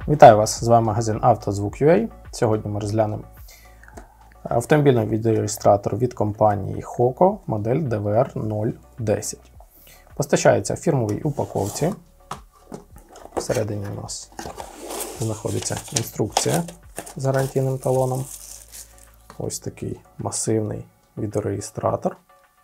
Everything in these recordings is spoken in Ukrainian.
Вітаю вас, з вами магазин «Автозвук.UA». Сьогодні ми розглянемо автомобільний відеореєстратор від компанії Hoco, модель DVR-010. Постачається в фірмовій упаковці. Всередині у нас знаходиться інструкція з гарантійним талоном. Ось такий масивний відеореєстратор.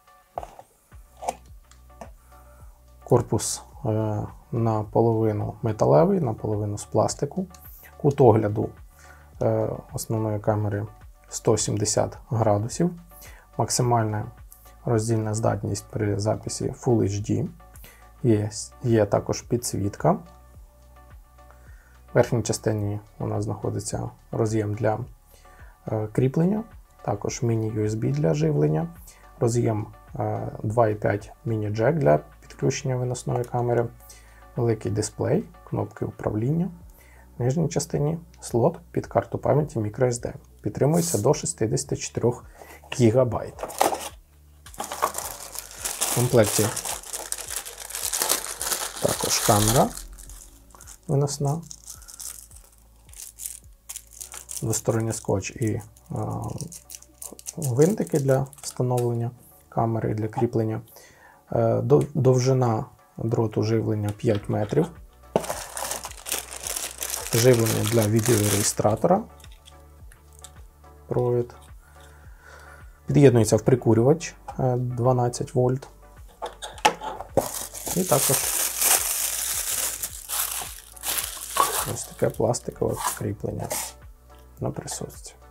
Корпус наполовину металевий, наполовину з пластику. Кут огляду основної камери 170 градусів. Максимальна роздільна здатність при записі Full HD. Є також підсвітка. В верхній частині у нас знаходиться роз'єм для кріплення, також міні-USB для живлення, роз'єм 2,5 міні-джек для підключення виносної камери, великий дисплей, кнопки управління. В нижній частині слот під карту пам'яті microSD. Підтримується до 64 ГБ. В комплекті також камера виносна, двосторонній скотч і гвинтики для встановлення камери і для кріплення. Довжина дроту живлення 5 метрів. Живлення для відеореєстратора. Провід. Під'єднується в прикурювач 12 вольт. І також ось таке пластикове кріплення на присутстві.